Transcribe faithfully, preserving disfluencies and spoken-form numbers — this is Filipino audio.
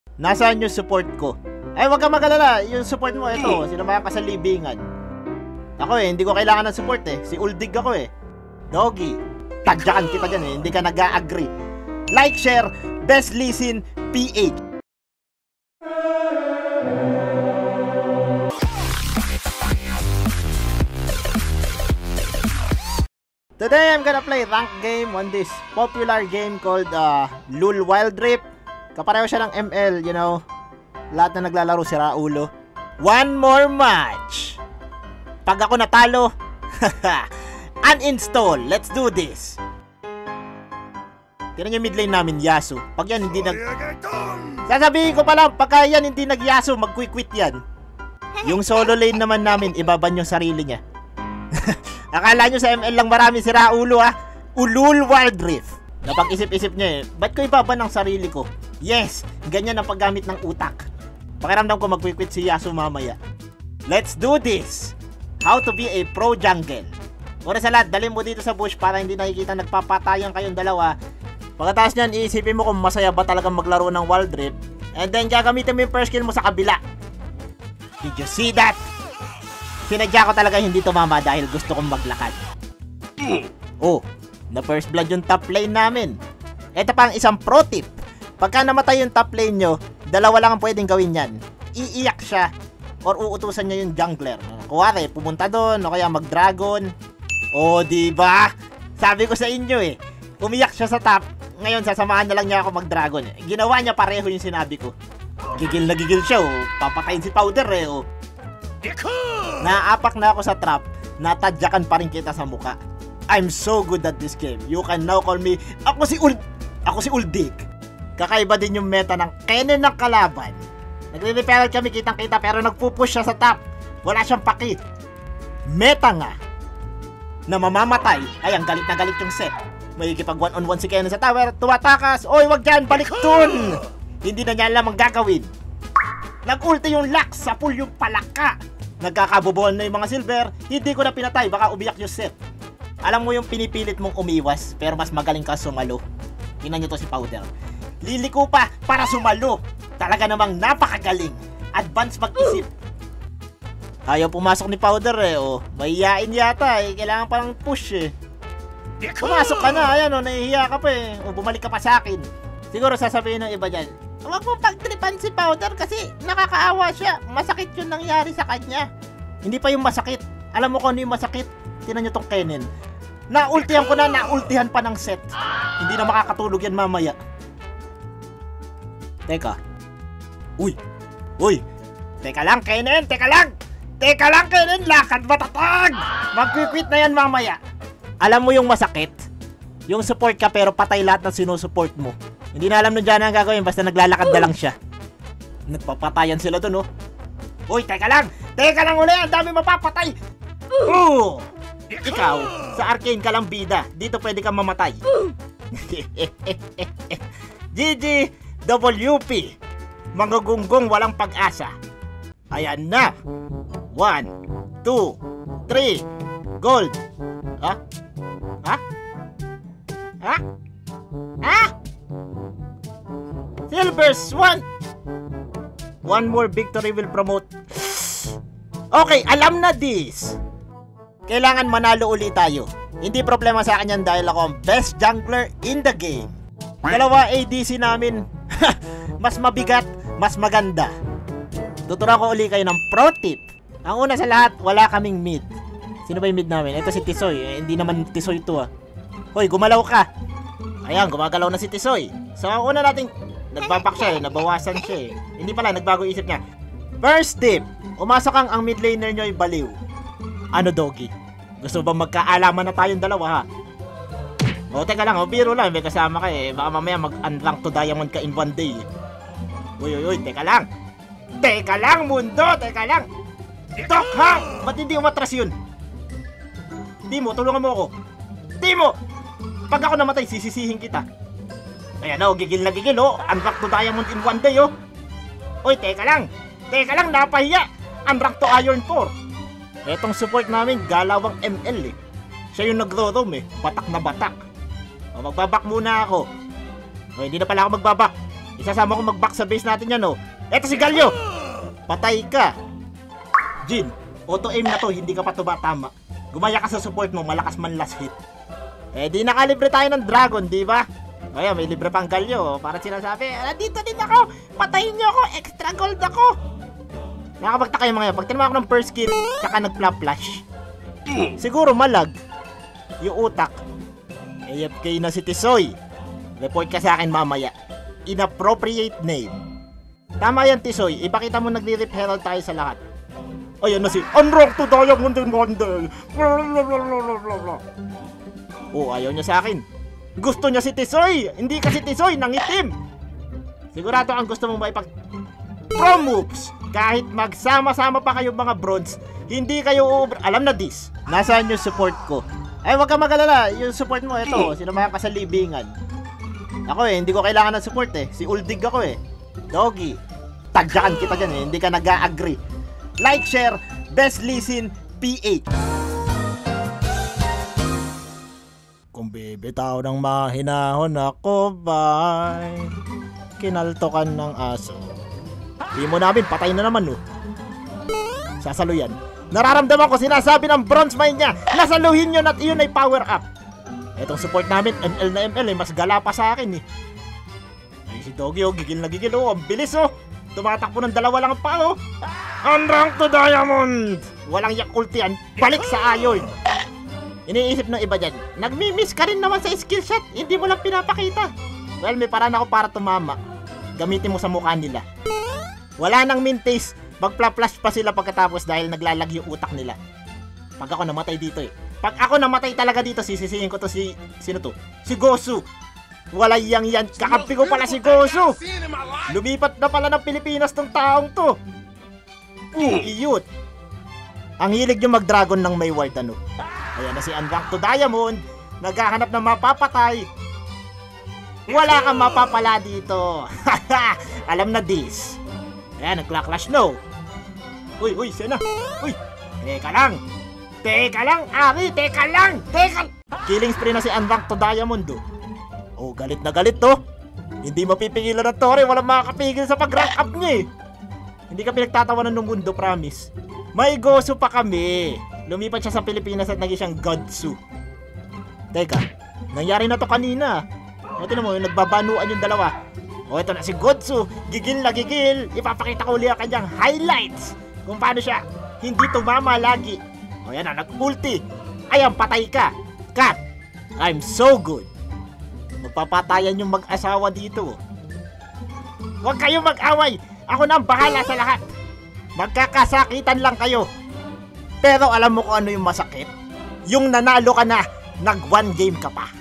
Nasaan yung support ko? Ay, wag kang mag-alala. Yung support mo, ito. Sinamayan ka sa libingan. Ako eh, hindi ko kailangan ng support eh. Si Uldig ako eh. Doggy, tadyakan kita dyan eh. Hindi ka nag-a-agree. Like, share, best listen, P H. Today, I'm gonna play rank game on this popular game called uh, Lul Wild Rift. Kapareho siya ng M L, you know. Lahat na naglalaro si Raulo. One more match. Pag ako natalo, uninstall. Let's do this. Tignan nyo mid lane namin, Yasuo. Pag yan hindi nag... Sasabihin ko pa lang, pagka yan hindi nag-Yasuo, mag-quit-quit yan. Yung solo lane naman namin, ibaban yung sarili niya. Akala nyo sa M L lang marami si Raulo ha? Ulul Wild Rift. Napag-isip-isip niya eh, ba't ko ibaban ang sarili ko? Yes, ganyan ang paggamit ng utak. Pakiramdam ko mag-quit si Yasuo mamaya. Let's do this! How to be a pro jungle. Una sa lahat, dalhin mo dito sa bush para hindi nakikita nagpapatayan kayong dalawa. Pagkatapos nyan, iisipin mo kung masaya ba talagang maglaro ng Wild Rift. And then gagamitin mo yung first skill mo sa kabila. Did you see that? Sinadya ko talaga hindi tumama dahil gusto kong maglakad. Oh, na first blood yung top lane namin. Ito pa ang isang pro tip. Pagka namatay yung top lane nyo, dalawa lang ang pwedeng gawin yan. Iiyak siya or uutusan niya yung jungler. Kuwari, pumunta doon o kaya mag-dragon. O, diba? Sabi ko sa inyo eh, umiyak siya sa top. Ngayon, sasamahan na lang niya ako mag-dragon. Ginawa niya pareho yung sinabi ko. Gigil na gigil siya oh. Papatayin si Powder eh oh. Naapak na ako sa trap, natadyakan pa rin kita sa muka. I'm so good at this game. You can now call me, ako si Ul... Ako si Uldig. Kakaiba din yung meta ng Kennen ng kalaban. Nagre-referral kami kitang-kita pero nagpupush siya sa top. Wala siyang paki. Meta nga na mamamatay. Ay, ang galit na galit yung set. May ikipag one on one si Kennen sa tower. Tumatakas. Oy, wag dyan, balik dun. Hindi na niya alam ang gagawin. Nag-ulti yung Lux sa pool yung palaka. Nagkakabobohan na yung mga silver. Hindi ko na pinatay, baka umiyak yung set. Alam mo yung pinipilit mong umiwas pero mas magaling ka sumalo. Tingnan nyo to si Powder. Liliko pa para sumalo. Talaga namang napakagaling. Advance mag-isip. Ayaw pumasok ni Powder eh oh. Mahihain yata eh. Kailangan parang push eh. Pumasok ka na. Ayan oh, nahihiya ka pa eh. O bumalik ka pa sa akin. Siguro sasabihin ng iba dyan, huwag mong pagtripan si Powder kasi nakakaawa siya. Masakit yung nangyari sa kanya. Hindi pa yung masakit. Alam mo kung ano yung masakit? Tingnan nyo tong Kennen. Naultihan ko na, naultihan pa ng set. Hindi na makakatulog yan mamaya. Teka. Uy. Uy. Teka lang, Kennen. Teka lang. Teka lang, Kennen. Lakad matatag. Mag-quit na yan mamaya. Alam mo yung masakit? Yung support ka pero patay lahat ng sinusupport mo. Hindi na alam nun dyan ang gagawin, basta naglalakad na lang siya. Nagpapatayan sila dun, oh. Uy, teka lang! Teka lang uli! Ang dami mapapatay! Uh! Ikaw, sa arcane ka lang bida. Dito pwede kang mamatay. G G W P! Mga gunggong walang pag-asa. Ayan na! One, two, three, gold! Ha? Ha? Ha? Ha? Silvers, one! One more victory will promote. Okay, alam na this. Kailangan manalo ulit tayo. Hindi problema sa akin yan dahil ako ang best jungler in the game. Dalawa A D C namin. Mas mabigat, mas maganda. Tuturuan ko ulit kayo ng pro tip. Ang una sa lahat, wala kaming mid. Sino ba yung mid namin? Ito si Tisoy. Eh, hindi naman Tisoy to ah. Hoy, gumalaw ka. Ayan, gumagalaw na si Tisoy. So, ang una nating nagbaback siya eh, nabawasan siya eh. Hindi pala, nagbago isip niya. First tip, umasok kang ang mid laner nyo ay baliw. Ano Doggy? Gusto bang magkaalaman na tayong dalawa ha? O teka lang, o biro lang, may kasama ka eh. Baka mamaya mag-unrank to diamond ka in one day. Uy uy uy, teka lang. Teka lang mundo, teka lang. Tok ha! Ba't hindi umatras yun? Timo, tulungan mo ako. Timo! Pag ako namatay, sisisihin kita. Ayan o, gigil na gigil o. Unrank to diamond in one day o. Uy, teka lang. Teka lang, napahiya. Unrank to iron four. Etong support namin, galawang M L eh. Siya yung nagro-roam eh. Batak na batak. O, magbabak muna ako. O, hindi na pala ako magbabak. Isasama ko mag-back sa base natin yan, oh. Eto si Galio! Patay ka! Jin, auto-aim na to, hindi ka pa tumatama. Gumaya ka sa support mo, malakas man last hit. Eh, di nakalibre tayo ng dragon, di ba? Kaya may libre pang Galio, oh. Para sinasabi, nandito din ako! Patayin niyo ako! Extra gold ako! Nakakapagtaka yung mga yan. Pag tinama ako ng first skill, tsaka nag-flash. Siguro malag yung utak. A F K na si Tisoy. Report ka sa akin mamaya. Inappropriate name. Tama yan, Tisoy. Ipakita mo nagre-rip herald tayo sa lahat. Ayan na si Unrock to Diamond and Wonder. Oh, ayaw niya sa akin. Gusto niya si Tisoy. Hindi kasi Tisoy, nangitim. Sigurado ang gusto mong maipag... Pro moves. Kahit magsama-sama pa kayo mga bronze, hindi kayo uubra. Alam na this. Nasaan yung support ko? Ay, wag ka mag-alala. Yung support mo, ito. Sinamayan ka sa libingan. Ako eh, hindi ko kailangan ng support eh. Si Uldig ako eh. Doggy. Tagyakan kita dyan eh. Hindi ka nag-a-agree. Like, share, best listen, P H. Kung bibitaw ng mahinahon ako ba'y kinaltokan ng aso. Di mo namin, patay na naman, no. Sasalo yan. Nararamdaman ko sinasabi ng bronze mine niya. Nasaluhin yun at iyon ay power up. Etong support namin, M L na M L, eh, mas gala pa sa akin, eh. Ay, si Doggy, oh, gigil na gigil, oh. Ang bilis, oh. Tumatakbo ng dalawa lang pa, oh. Unrank to Diamond! Walang yak ulti yan. Balik sa ayon. Iniisip ng iba dyan, nagmi-miss ka rin naman sa skill shot. Hindi mo lang pinapakita. Well, may paraan ako para tumama. Gamitin mo sa mukha nila. Wala nang mintaste, magpla-flash pa sila pagkatapos dahil naglalag yung utak nila. Pag ako namatay dito eh. Pag ako namatay talaga dito, sisisihin ko to si... Sino to? Si Gosu. Wala yang yan. Kakampi ko pala si Gosu. Lumipat na pala ng Pilipinas tong taong to. Uh, iyot. Ang hilig yung mag-dragon ng may ward ano. Ayan na si Unrank to Diamond. Naghahanap ng mapapatay. Wala kang mapapala dito. Alam na this. Ayan, nagla-clash no. Uy, uy, siya na. Uy, teka lang. Teka lang, Ari, teka lang. Teka. Killing spree na si Unrank to Diamond do. Oh, galit na galit to. Hindi mapipigilan ng Tore. Walang makakapigil sa pag-rank up niya eh. Hindi ka pinagtatawanan ng mundo, promise. May Gosu pa kami. Lumipat siya sa Pilipinas at naging siyang Godsu. Teka, nangyari na to kanina. O, tinan mo, yung nagbabanuan yung dalawa. O, ito na si Godsu. Gigil na gigil. Ipapakita ko ulit ang kanyang highlights. Kung paano siya hindi tumama lagi. O, yan na, nag-ulti. Ayan, patay ka. Cut. I'm so good. Magpapatayan yung mag-asawa dito. Huwag kayong mag-away. Ako na ang bahala sa lahat. Magkakasakitan lang kayo. Pero alam mo kung ano yung masakit? Yung nanalo ka na, nag one game ka pa.